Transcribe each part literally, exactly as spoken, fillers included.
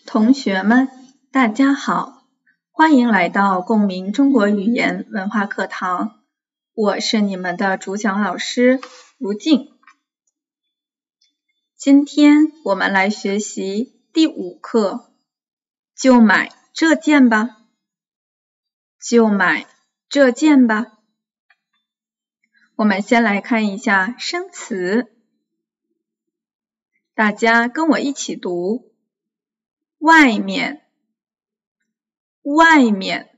同学们，大家好，欢迎来到共鸣中国语言文化课堂，我是你们的主讲老师卢静。今天我们来学习第五课，就买这件吧，就买这件吧。我们先来看一下生词，大家跟我一起读，外面，外面，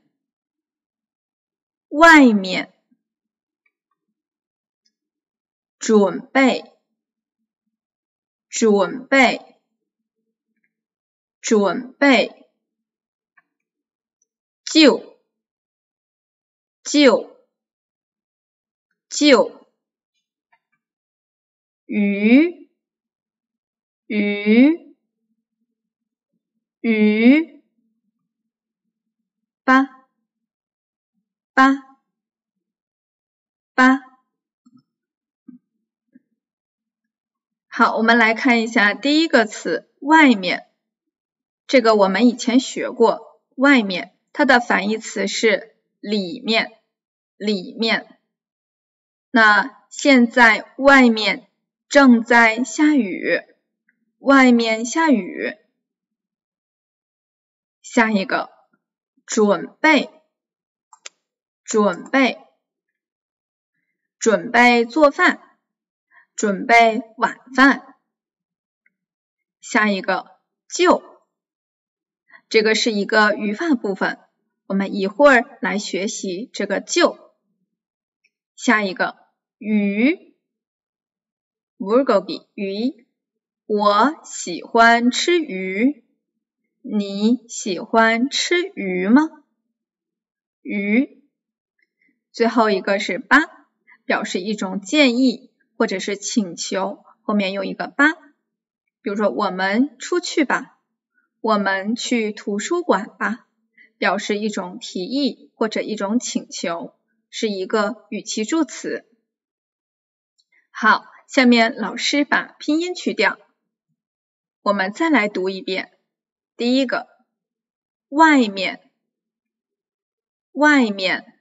外面，准备，准备，准备，就，就，就，鱼，鱼，鱼，吧，吧，吧。好，我们来看一下第一个词，外面。这个我们以前学过，外面，它的反义词是里面，里面。那现在外面正在下雨，外面下雨。下一个，准备，准备，准备做饭，准备晚饭。下一个，就，这个是一个语法部分，我们一会儿来学习这个就。下一个，鱼 bulgogi 鱼，我喜欢吃鱼，你喜欢吃鱼吗？鱼。最后一个是吧，表示一种建议或者是请求，后面有一个吧。比如说我们出去吧，我们去图书馆吧，表示一种提议或者一种请求，是一个语气助词。好，下面老师把拼音去掉，我们再来读一遍。第一个，外面，外面，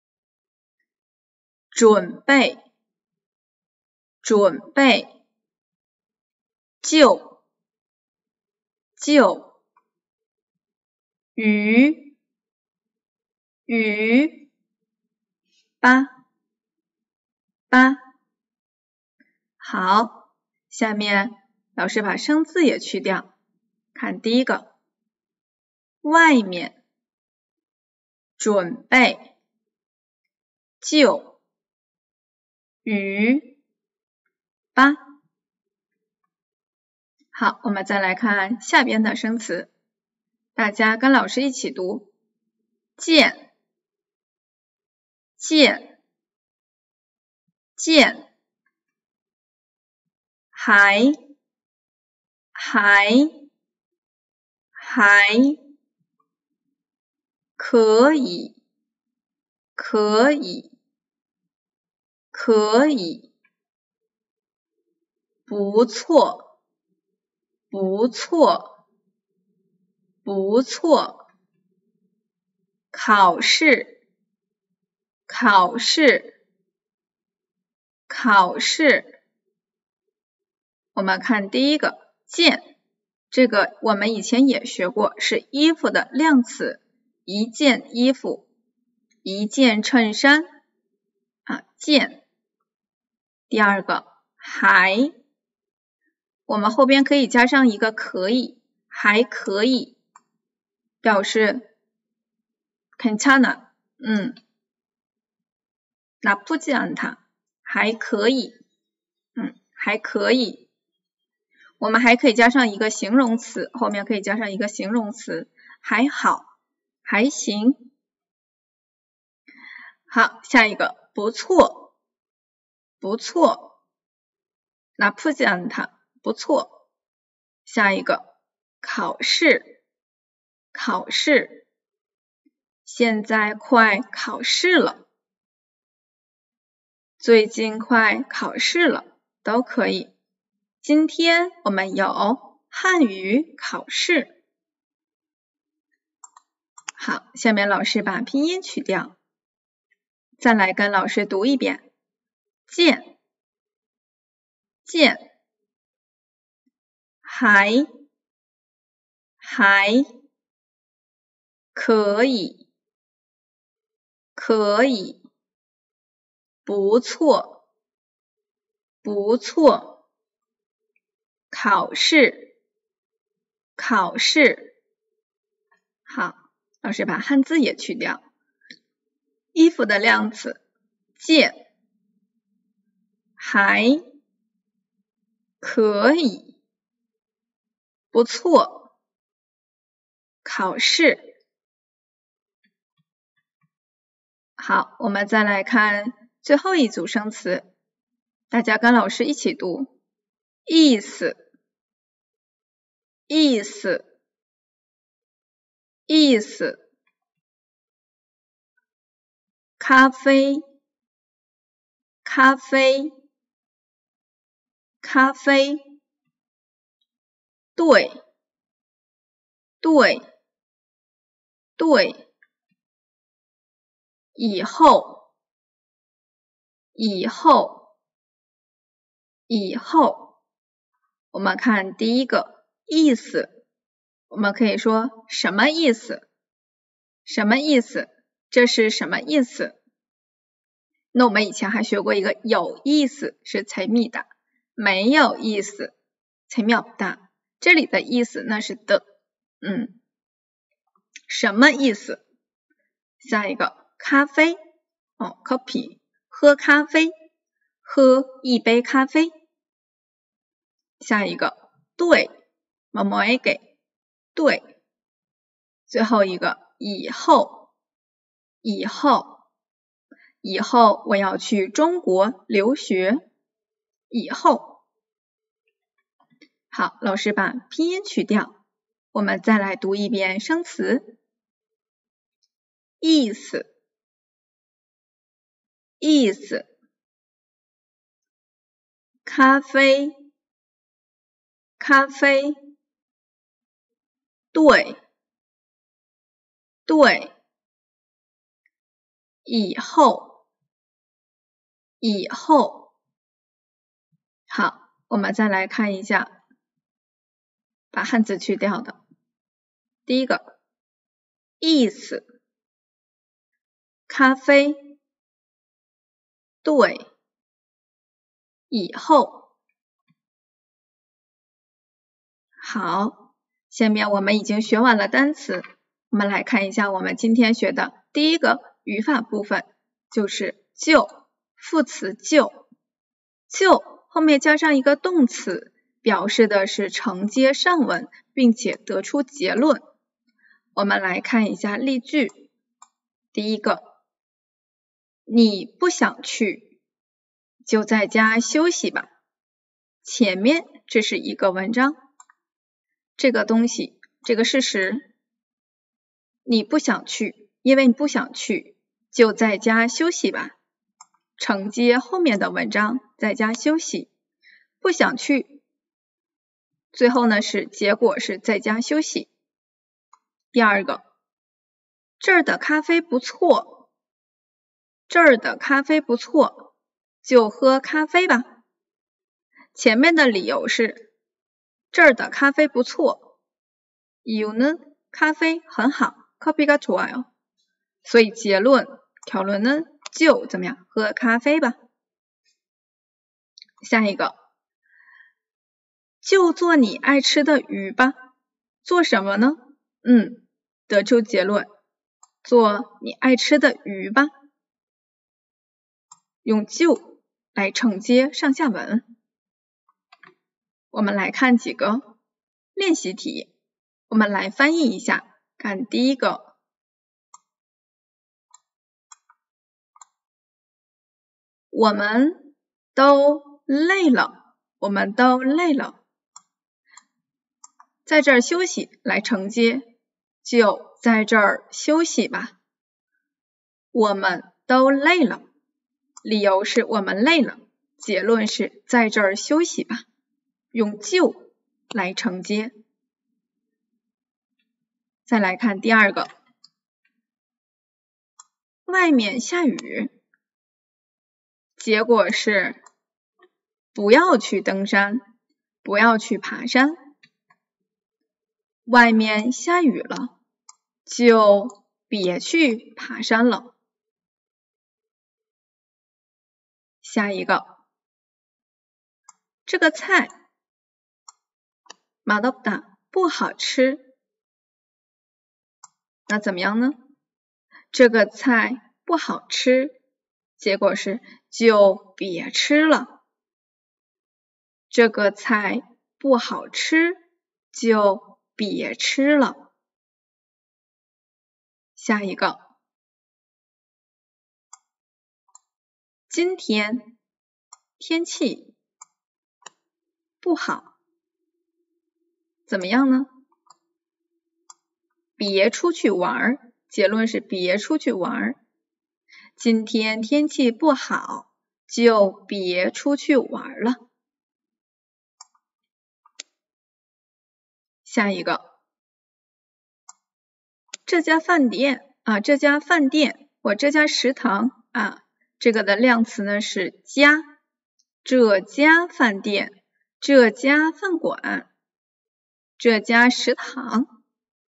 准备，准备，就，就，鱼，鱼，吧，吧。好，下面老师把生字也去掉，看第一个，外面，准备，就，鱼，吧。好，我们再来看下边的生词，大家跟老师一起读，见，见，见，还，还，还，可以，可以，可以，不错，不错，不错，考试，考试，考试。我们看第一个，件，这个我们以前也学过，是衣服的量词，一件衣服，一件衬衫啊，件。第二个，还，我们后边可以加上一个可以，还可以，表示괜찮아，嗯，나쁘지 않다，还可以，嗯，还可以。我们还可以加上一个形容词，后面可以加上一个形容词，还好，还行。好，下一个，不错，不错，나쁘지 않다，不错。下一个，考试，考试，现在快考试了，最近快考试了，都可以。今天我们有汉语考试， 好，下面老师把拼音去掉，再来跟老师读一遍。见，见，还，还，可以，可以，不错，不错，考试，考试。好，老师把汉字也去掉。衣服的量词，见，还，可以，不错，考试。好，我们再来看最后一组生词，大家跟老师一起读。意思，意思，意思。咖啡，咖啡，咖啡。对，对，对。以后，以后，以后。我们看第一个意思，我们可以说什么意思？什么意思？这是什么意思？那我们以前还学过一个有意思是才密的，没有意思才妙不大。这里的意思那是的，嗯，什么意思？下一个咖啡，哦 ，coffee， 喝咖啡，喝一杯咖啡。下一个对，某某给，对。最后一个以后，以后，以后我要去中国留学，以后。好，老师把拼音去掉，我们再来读一遍生词。意思，意思。咖啡，咖啡。对，对。以后，以后。好，我们再来看一下把汉字去掉的。第一个意思，咖啡，对，以后。好，下面我们已经学完了单词，我们来看一下我们今天学的第一个语法部分，就是就，副词就。就后面加上一个动词，表示的是承接上文，并且得出结论。我们来看一下例句。第一个，你不想去，就在家休息吧。前面这是一个文章，这个东西，这个事实，你不想去，因为你不想去，就在家休息吧。承接后面的文章，在家休息。不想去，最后呢是结果是在家休息。第二个，这儿的咖啡不错，这儿的咖啡不错，就喝咖啡吧。前面的理由是这儿的咖啡不错，이유는咖啡很好，커피가 좋아요。所以结论결론은就怎么样？喝咖啡吧。下一个，就做你爱吃的鱼吧。做什么呢？嗯，得出结论，做你爱吃的鱼吧。用就来承接上下文。我们来看几个练习题，我们来翻译一下。看第一个，我们都累了，我们都累了。在这儿休息来承接，就在这儿休息吧。我们都累了，理由是我们累了，结论是在这儿休息吧。用就来承接。再来看第二个， 外面下雨，结果是不要去登山，不要去爬山。外面下雨了，就别去爬山了。下一个，这个菜맛없다不好吃，那怎么样呢？这个菜不好吃，结果是就别吃了。这个菜不好吃，就别吃了。下一个，今天天气不好，怎么样呢？别出去玩，结论是别出去玩。今天天气不好，就别出去玩了。下一个，这家饭店啊，这家饭店或这家食堂啊，这个的量词呢是家，这家饭店，这家饭馆，这家食堂。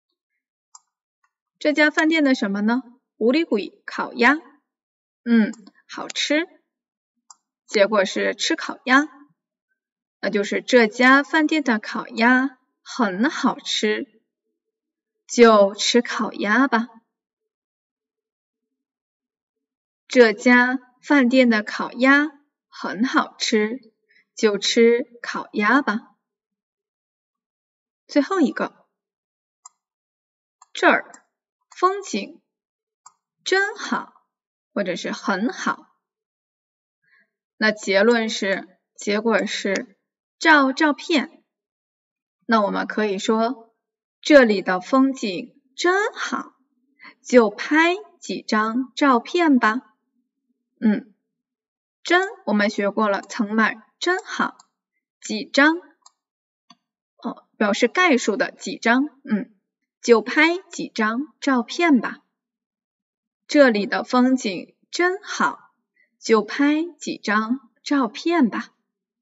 这家饭店的什么呢？오리구이烤鸭，嗯，好吃。结果是吃烤鸭，那就是这家饭店的烤鸭很好吃，就吃烤鸭吧。这家饭店的烤鸭很好吃，就吃烤鸭吧。最后一个，这儿风景真好，或者是很好。那结论是，结果是照照片。那我们可以说，这里的风景真好，就拍几张照片吧。嗯，真我们学过了，정말真好。几张，哦，表示概数的几张，嗯，就拍几张照片吧。这里的风景真好，就拍几张照片吧。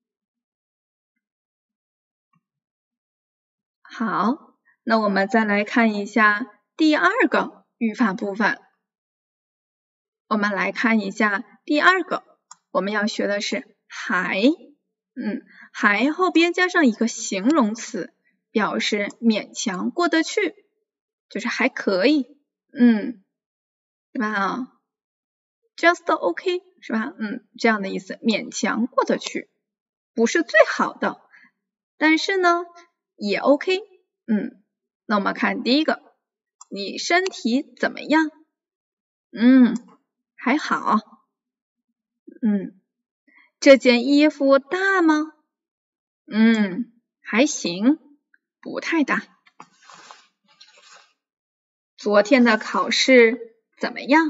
好，那我们再来看一下第二个语法部分。我们来看一下第二个，我们要学的是还，嗯，还后边加上一个形容词，表示勉强过得去，就是还可以，嗯，是吧啊 ？just OK 是吧？嗯，这样的意思，勉强过得去，不是最好的，但是呢也 OK， 嗯，那我们看第一个，你身体怎么样？嗯，还好。嗯，这件衣服大吗？嗯，还行，不太大。昨天的考试怎么样？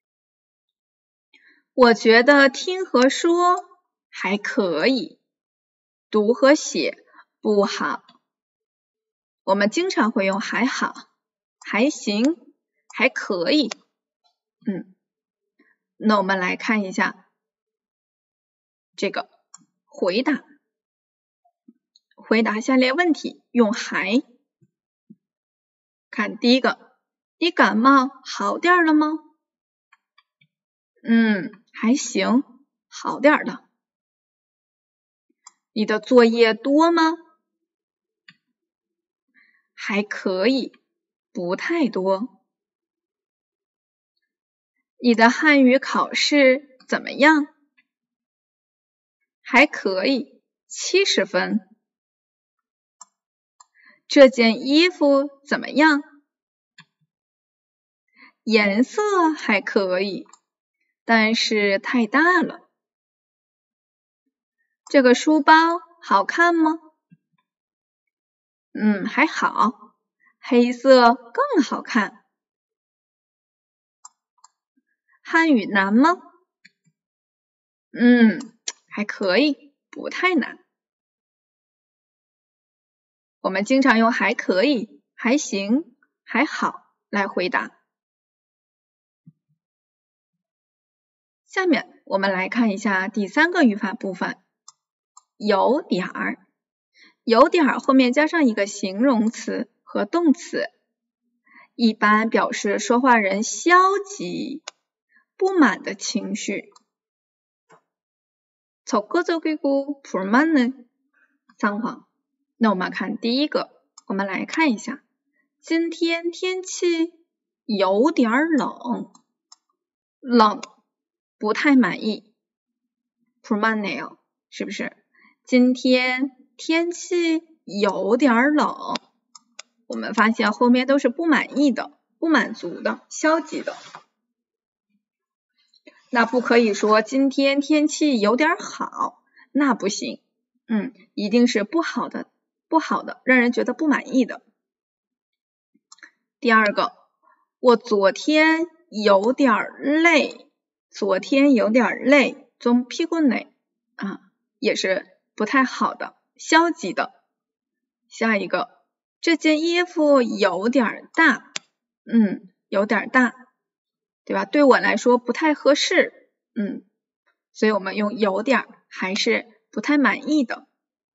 我觉得听和说还可以，读和写不好。我们经常会用还好、还行、还可以。嗯，那我们来看一下这个回答，回答下列问题用还。看第一个，你感冒好点了吗？嗯，还行，好点的。你的作业多吗？还可以，不太多。你的汉语考试怎么样？还可以，七十分。这件衣服怎么样？颜色还可以，但是太大了。这个书包好看吗？嗯，还好，黑色更好看。汉语难吗？嗯，还可以，不太难。我们经常用还可以、还行、还好来回答。 下面我们来看一下第三个语法部分，有点儿。有点儿后面加上一个形容词和动词，一般表示说话人消极、不满的情绪。적극적이고 불만의 상황。那我们看第一个，我们来看一下，今天天气有点冷，冷，不太满意。불만해요，是不是？今天天气有点冷，我们发现后面都是不满意的、不满足的、消极的。那不可以说今天天气有点好，那不行，嗯，一定是不好的、不好的，让人觉得不满意的。第二个，我昨天有点累，昨天有点累，좀 피곤해啊，也是不太好的、消极的。下一个，这件衣服有点大，嗯，有点大，对吧？对我来说不太合适，嗯，所以我们用有点还是不太满意的。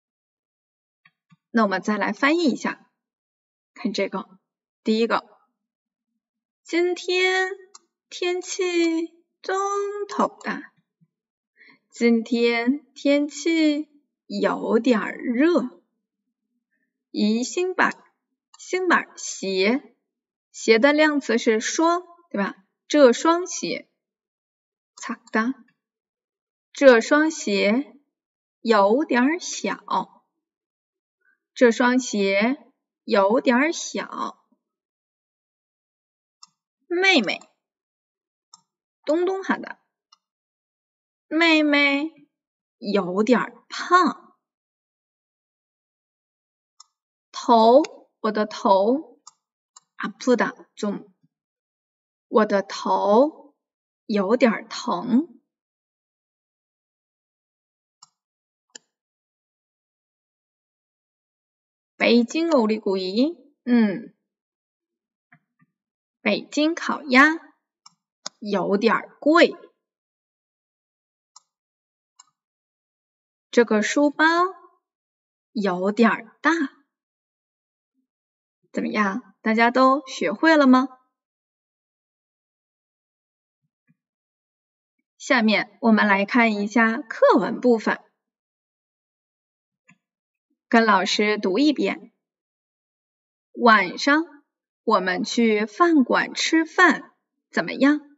那我们再来翻译一下，看这个，第一个，今天天气좀 덥다，今天天气有点热。이 신발， 신발鞋，鞋的量词是双，对吧？这双鞋，작다，这双鞋有点小，这双鞋有点小。妹妹，东东하다，妹妹有点胖。头，我的头아프다 좀，我的头有点疼。北京오리구이，嗯，北京烤鸭有点贵。这个书包有点大。怎么样？大家都学会了吗？下面我们来看一下课文部分，跟老师读一遍。晚上我们去饭馆吃饭，怎么样？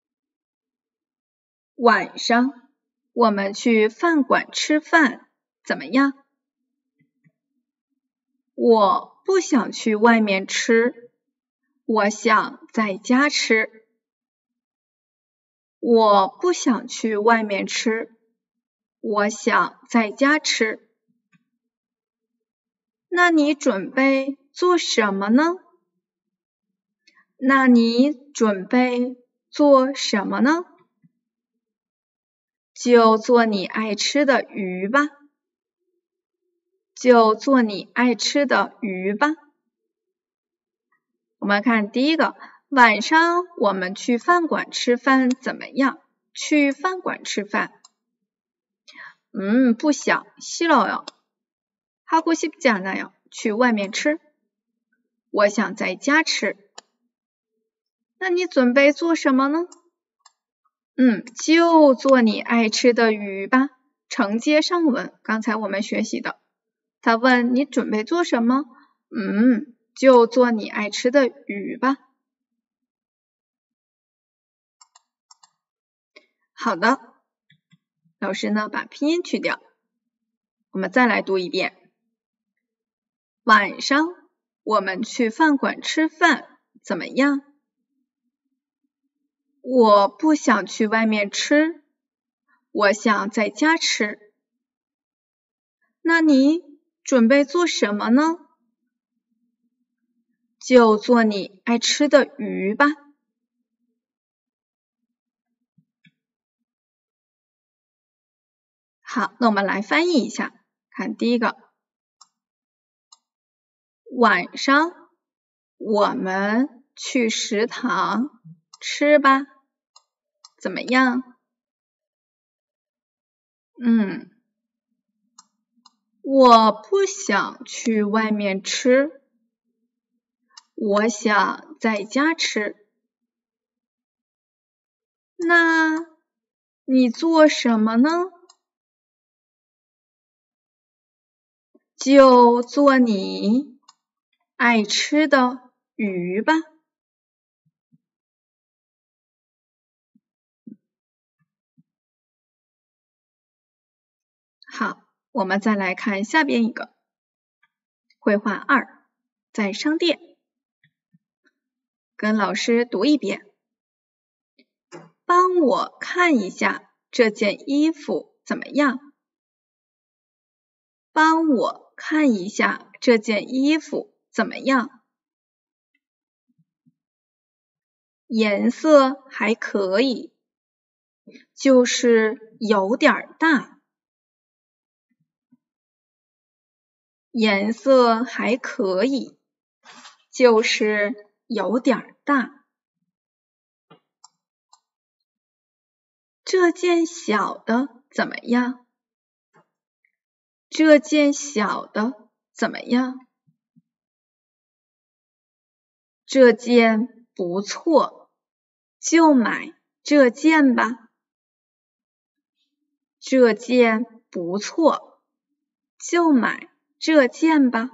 晚上我们去饭馆吃饭，怎么样？我不想去外面吃，我想在家吃。我不想去外面吃，我想在家吃。那你准备做什么呢？那你准备做什么呢？就做你爱吃的鱼吧。就做你爱吃的鱼吧。我们看第一个，晚上我们去饭馆吃饭怎么样？去饭馆吃饭。嗯，不想，싫어요。하고 싶지 않아요。去外面吃。我想在家吃。那你准备做什么呢？嗯，就做你爱吃的鱼吧。承接上文，刚才我们学习的。他问你准备做什么？嗯，就做你爱吃的鱼吧。好的，老师呢把拼音去掉，我们再来读一遍。晚上我们去饭馆吃饭，怎么样？我不想去外面吃，我想在家吃。那你准备做什么呢？就做你爱吃的鱼吧。好，那我们来翻译一下，看第一个，晚上我们去食堂吃吧，怎么样？ 嗯，我不想去外面吃，我想在家吃。那你做什么呢？就做你爱吃的鱼吧。好，我们再来看下边一个。绘画二，在商店。跟老师读一遍。帮我看一下这件衣服怎么样？帮我看一下这件衣服怎么样？颜色还可以，就是有点大。颜色还可以，就是有点大。这件小的怎么样？这件小的怎么样？这件不错，就买这件吧。这件不错，就买这件吧。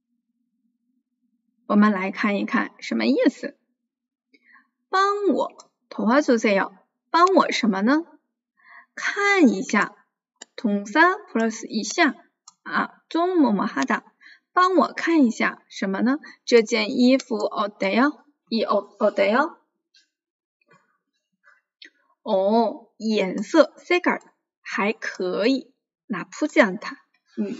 我们来看一看什么意思。帮我도와주세요，帮我什么呢？看一下，동사 플러스一下啊，좀 뭐뭐 하다。帮我看一下什么呢？这件衣服어때요？이 옷 어때요？哦，颜色색깔还可以，나쁘지 않다。嗯，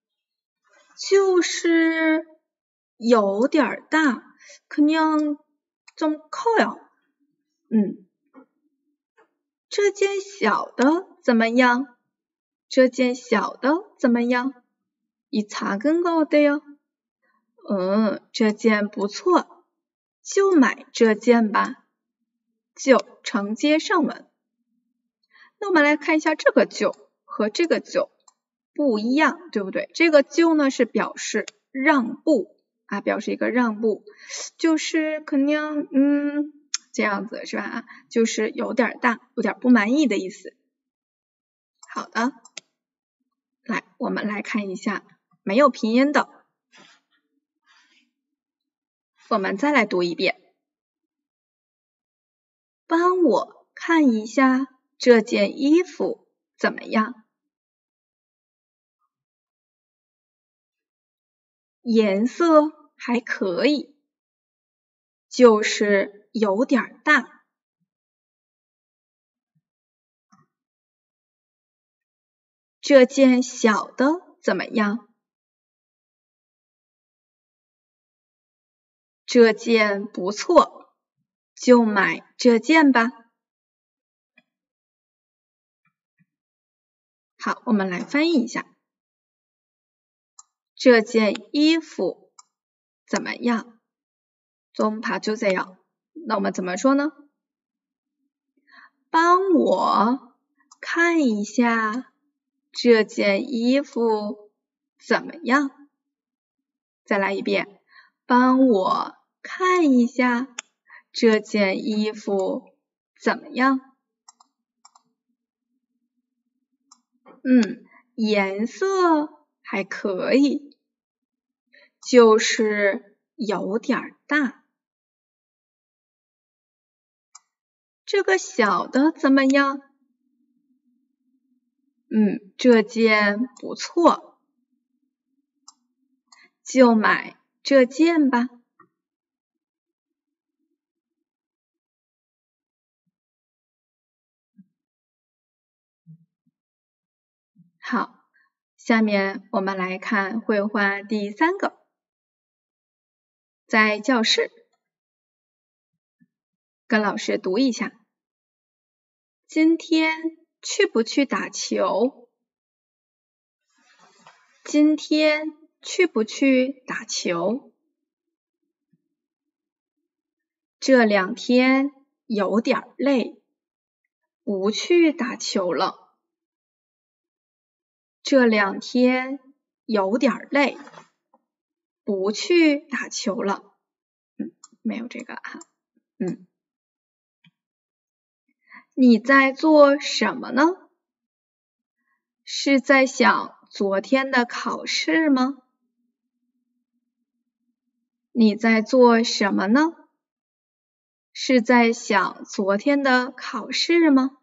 就是有点大，그냥 좀 커요。嗯，这件小的怎么样？这件小的怎么样？이 작은 거 어때요？嗯，这件不错，就买这件吧。就承接上文。那我们来看一下这个就和这个就不一样，对不对？这个就呢是表示让步啊，表示一个让步，就是可能嗯这样子是吧？就是有点大，有点不满意的意思。好的，来我们来看一下没有拼音的，我们再来读一遍。帮我看一下这件衣服怎么样？颜色还可以，就是有点大。这件小的怎么样？这件不错，就买这件吧。好，我们来翻译一下。这件衣服怎么样？좀 봐주세요。那我们怎么说呢？帮我看一下这件衣服怎么样？再来一遍，帮我看一下这件衣服怎么样？嗯，颜色还可以，就是有点大。这个小的怎么样？嗯，这件不错，就买这件吧。好，下面我们来看绘画第三个，在教室，跟老师读一下。今天去不去打球？今天去不去打球？这两天有点累，不去打球了。 这两天有点累，不去打球了。嗯，没有这个哈。嗯，你在做什么呢？是在想昨天的考试吗？你在做什么呢？是在想昨天的考试吗？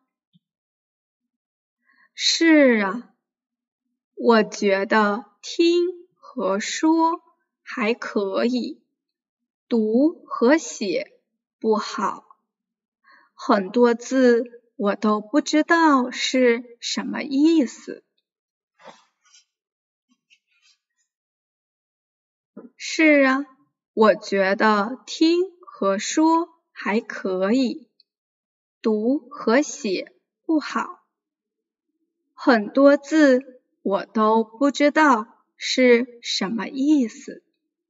是啊，我觉得听和说还可以，读和写不好，很多字我都不知道是什么意思。是啊，我觉得听和说还可以，读和写不好，很多字我都不知道是什么意思。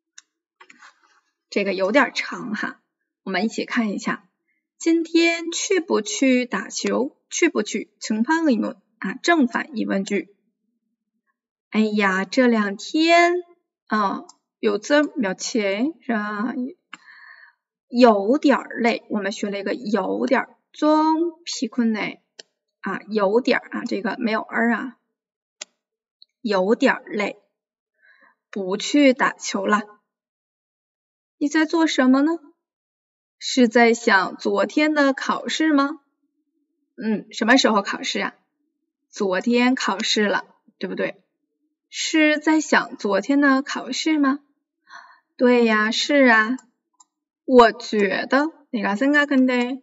这个有点长哈，我们一起看一下。今天去不去打球？去不去？정방의문啊，正反疑问句。哎呀，这两天啊，有这며칠是吧？有点累，我们学了一个有点좀 피곤해啊，有点啊，这个没有儿啊，有点累，不去打球了。你在做什么呢？是在想昨天的考试吗？嗯，什么时候考试啊？昨天考试了，对不对？是在想昨天的考试吗？对呀，是啊。我觉得내가 생각한데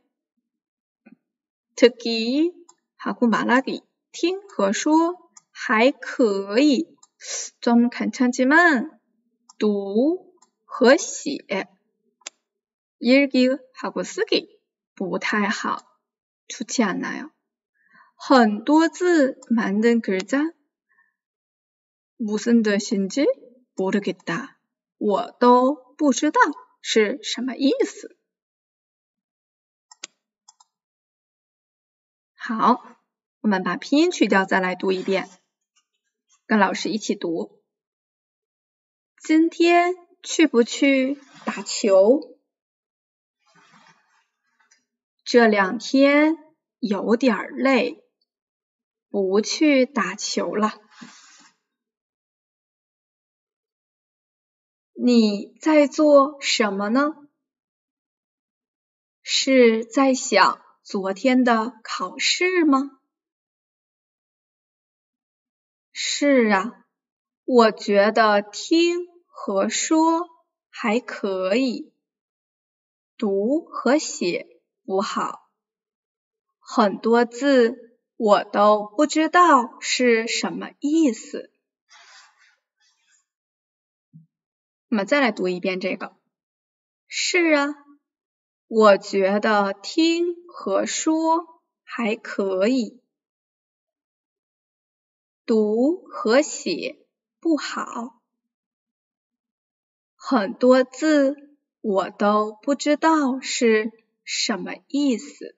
듣기 하고 말하기听和说还可以，좀 괜찮지만读和写읽기하고 쓰기不太好，좋지 않아요。很多字만든 글자 무슨 뜻인지 모르겠다，我都不知道是什么意思。好，我们把拼音去掉，再来读一遍，跟老师一起读。今天去不去打球？这两天有点累，不去打球了。你在做什么呢？是在想昨天的考试吗？是啊，我觉得听和说还可以，读和写不好，很多字我都不知道是什么意思。我们再来读一遍这个。是啊，我觉得听和说还可以，读和写不好，很多字我都不知道是什么意思。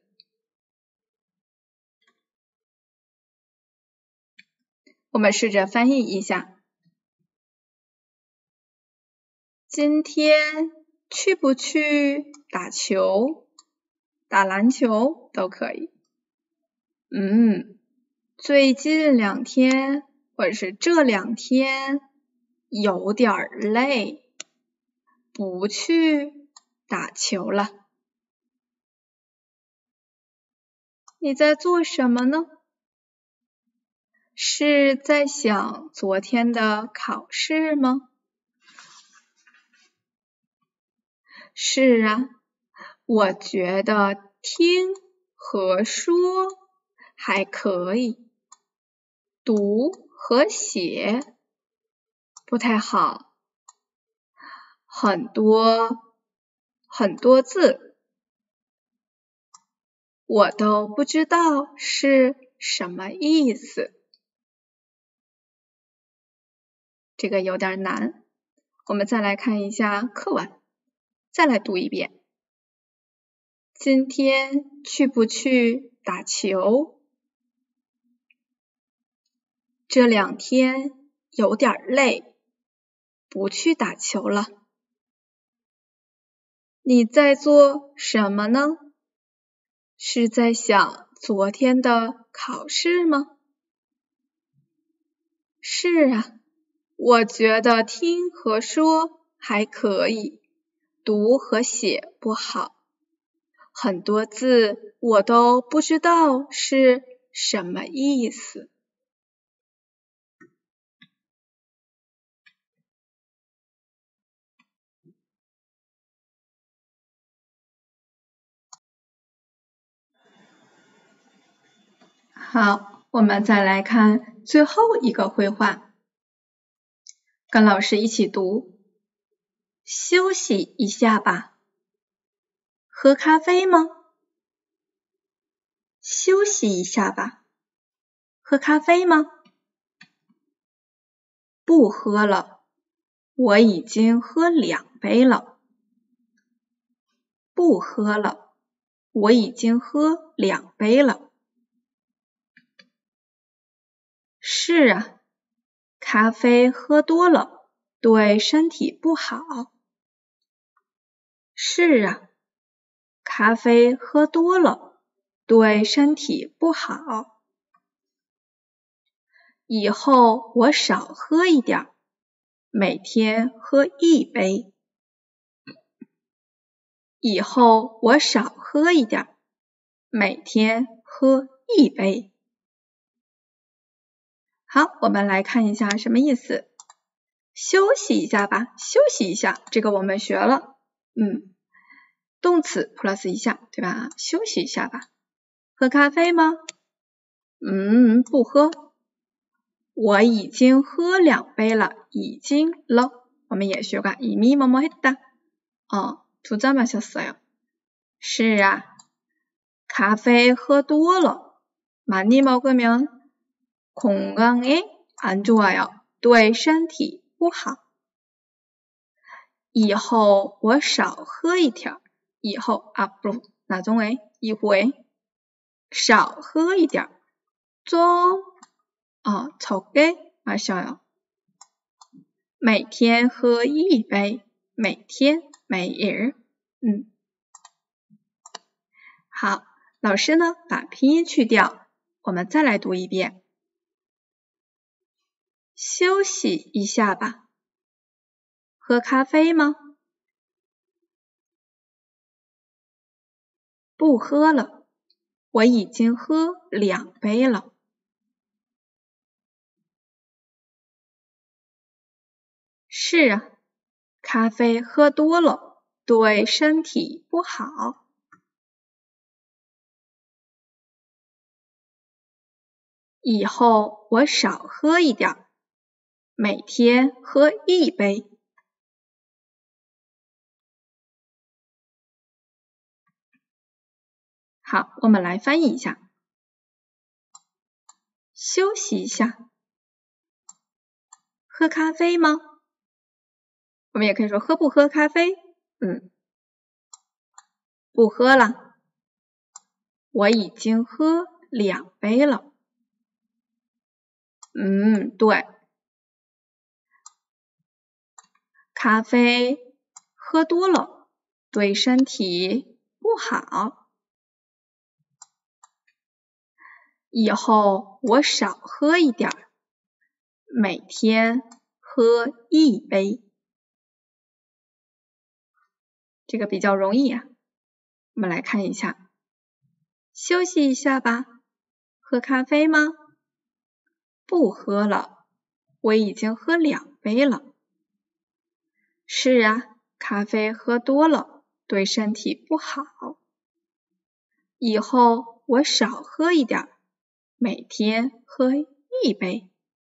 我们试着翻译一下。今天去不去打球？打篮球都可以。嗯，最近两天或者是这两天有点累，不去打球了。你在做什么呢？是在想昨天的考试吗？是啊，我觉得听和说还可以，读和写不太好，很多很多字我都不知道是什么意思。这个有点难，我们再来看一下课文，再来读一遍。今天去不去打球？ 这两天有点累，不去打球了。你在做什么呢？是在想昨天的考试吗？是啊，我觉得听和说还可以，读和写不好。很多字我都不知道是什么意思。好，我们再来看最后一个绘画，跟老师一起读。休息一下吧。喝咖啡吗？休息一下吧。喝咖啡吗？不喝了，我已经喝两杯了。不喝了，我已经喝两杯了。是啊，咖啡喝多了，对身体不好。是啊，咖啡喝多了，对身体不好。以后我少喝一点，每天喝一杯。以后我少喝一点，每天喝一杯。好，我们来看一下什么意思。休息一下吧，休息一下，这个我们学了。嗯，动词 plus 一下，对吧？休息一下吧。喝咖啡吗？嗯，不喝。我已经喝两杯了，已经了。我们也学过이미 뭐뭐 했다。哦，두 잔 마셨어요。是啊，咖啡喝多了，많이 먹으면 건강에 안 좋아요。对身体不好。以后我少喝一点，以后앞으로 나중에 이후에少喝一点，좀 어 적게 마셔요。每天喝一杯，每天매일。嗯，好，老师呢把拼音去掉，我们再来读一遍。休息一下吧。喝咖啡吗？不喝了，我已经喝两杯了。是啊，咖啡喝多了，对身体不好。以后我少喝一点，每天喝一杯。好，我们来翻译一下。休息一下。喝咖啡吗？我们也可以说喝不喝咖啡？嗯，不喝了。我已经喝两杯了。嗯，对。咖啡喝多了，对身体不好。以后我少喝一点，每天喝一杯。这个比较容易啊。我们来看一下。休息一下吧。喝咖啡吗？不喝了，我已经喝两杯了。是啊，咖啡喝多了，对身体不好。以后我少喝一点，每天喝一杯。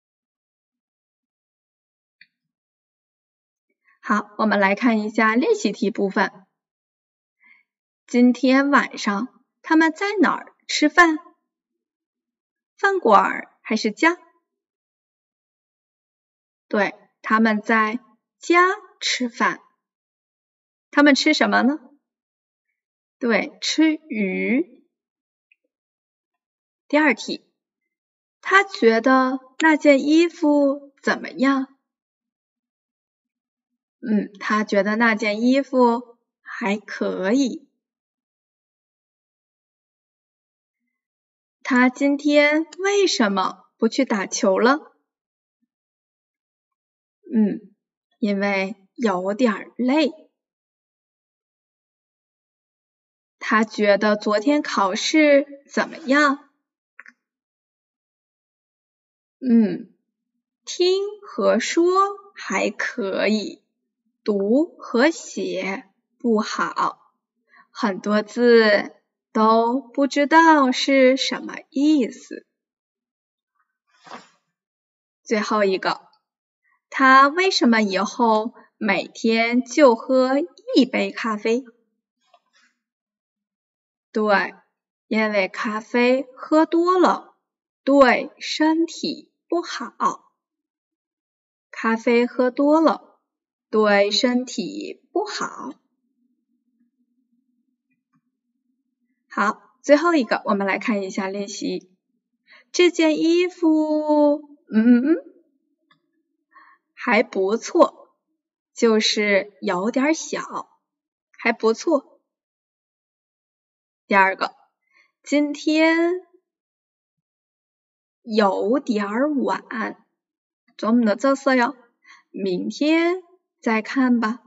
好，我们来看一下练习题部分。今天晚上他们在哪儿吃饭？饭馆还是家？对，他们在家吃饭。他们吃什么呢？对，吃鱼。第二题， 他觉得那件衣服怎么样？嗯，他觉得那件衣服还可以。他今天为什么不去打球了？嗯，因为有点累。他觉得昨天考试怎么样？嗯，听和说还可以，读和写不好，很多字都不知道是什么意思。最后一个，他为什么以后每天就喝一杯咖啡？对，因为咖啡喝多了对身体不好。咖啡喝多了对身体不好。好，最后一个，我们来看一下练习。这件衣服，嗯，还不错，就是有点小，还不错。第二个，今天有点晚，좀 늦었어요，明天再看吧。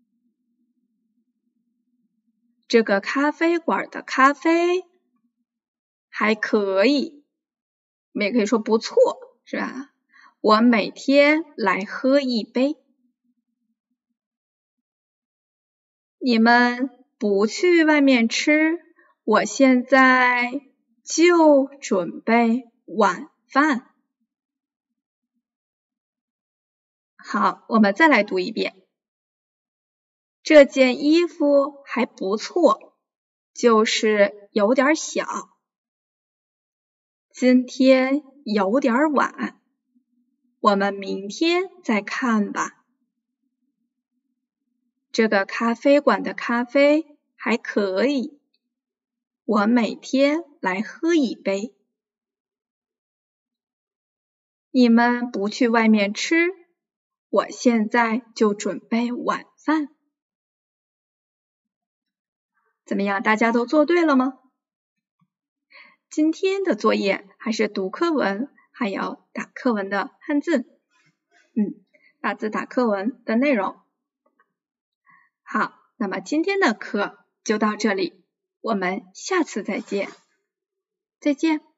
这个咖啡馆的咖啡还可以，我们也可以说不错，是吧？我每天来喝一杯。你们不去外面吃，我现在就准备晚饭。好，我们再来读一遍。这件衣服还不错，就是有点小。今天有点晚，我们明天再看吧。这个咖啡馆的咖啡还可以，我每天来喝一杯。你们不去外面吃，我现在就准备晚饭。怎么样，大家都做对了吗？今天的作业还是读课文，还有打课文的汉字，嗯，打字打课文的内容。好，那么今天的课就到这里，我们下次再见，再见。